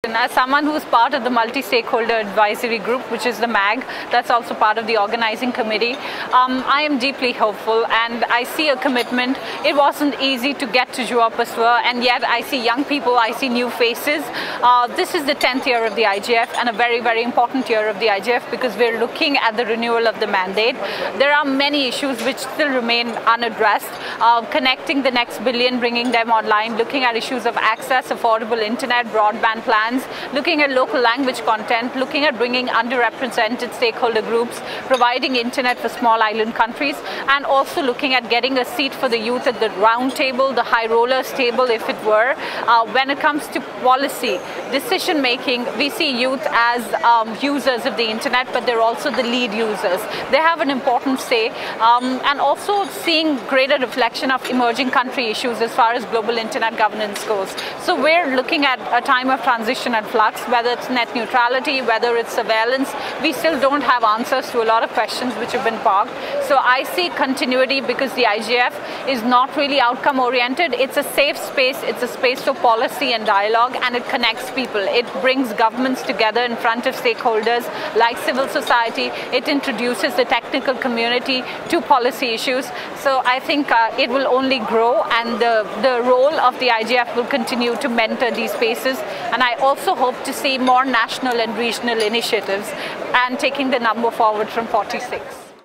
question. As someone who's part of the Multi-Stakeholder Advisory Group, which is the MAG, that's also part of the organizing committee, I am deeply hopeful and I see a commitment. It wasn't easy to get to Juha Paswa, and yet I see young people, I see new faces. This is the 10th year of the IGF and a very, very important year of the IGF because we're looking at the renewal of the mandate. There are many issues which still remain unaddressed. Connecting the next billion, bringing them online, looking at issues of access, affordable internet, broadband plans, looking at local language content, looking at bringing underrepresented stakeholder groups, providing internet for small island countries, and also looking at getting a seat for the youth at the round table, the high rollers table if it were. When it comes to policy, decision making, we see youth as users of the internet, but they're also the lead users. They have an important say, and also seeing greater reflection of emerging country issues as far as global internet governance goes. So we're looking at a time of transition and flux, whether it's net neutrality, whether it's surveillance. We still don't have answers to a lot of questions which have been parked. So I see continuity because the IGF is not really outcome oriented. It's a safe space, it's a space for policy and dialogue, and it connects people. It brings governments together in front of stakeholders like civil society. It introduces the technical community to policy issues. So I think it will only grow, and the role of the IGF will continue to mentor these spaces. And I also hope to see more national and regional initiatives and taking the number forward from 46.